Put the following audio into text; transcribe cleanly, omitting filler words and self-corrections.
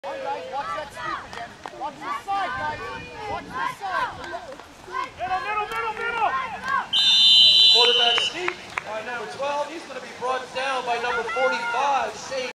All right, guys, watch that sweep again. Watch this side, guys. Watch this side. Middle. Quarterback sneak by number 12. He's going to be brought down by number 45, Shane.